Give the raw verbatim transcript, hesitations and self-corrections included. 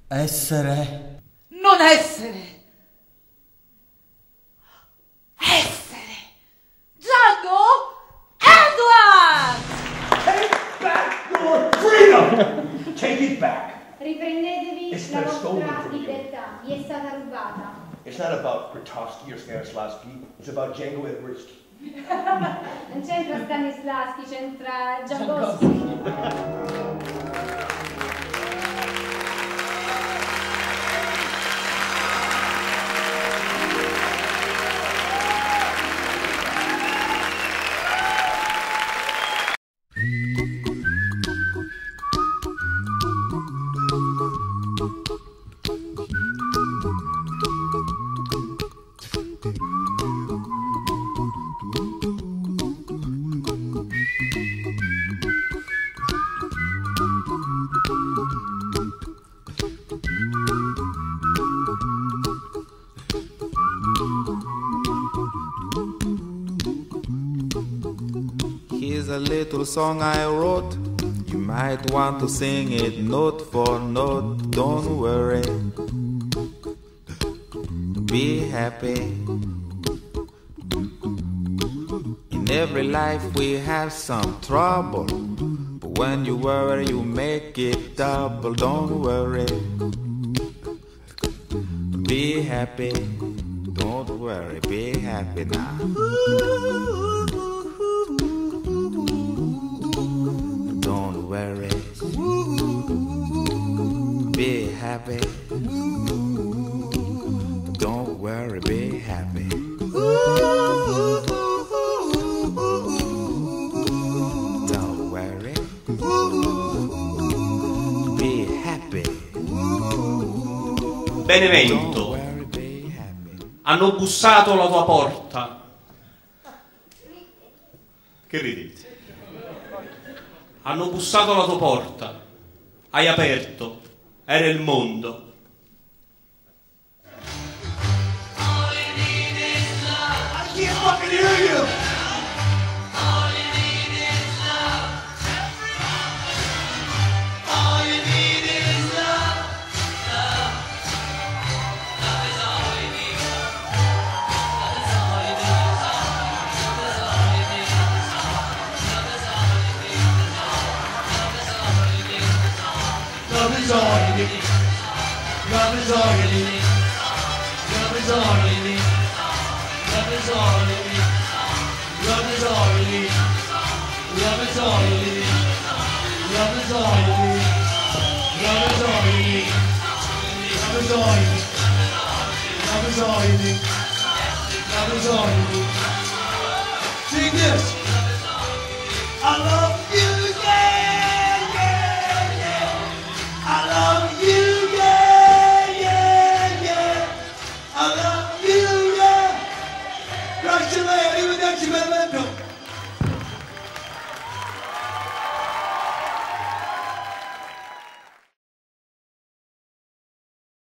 Essere. Non essere. Essere. Django Edwards! Take back your freedom! Take it back. Riprendetevi It's la been stolen vostra from you. libertà, vi è stata rubata. It's not about Grotowski or Stanislavski. It's about Django Edwards. Non c'entra Stanislavski, c'entra Django. Here's a little song I wrote. You might want to sing it note for note. Don't worry, be happy. In every life we have some trouble, but when you worry you make it double. Don't worry, be happy. Don't worry, be happy now. Don't worry, be happy. Don't worry, be happy. Don't worry, be happy. Benevento, hanno bussato alla tua porta. Che ridete? Hanno bussato alla tua porta, hai aperto, era il mondo. I can't fucking hear you! Love is all you need. Love is all you need. Love is all you need. Love is all you need. Love is all you need. Love is all you need. Love is all you need. Love is all you need. Love is all you need. Love is all you need. Love is all you need. Sing this. I love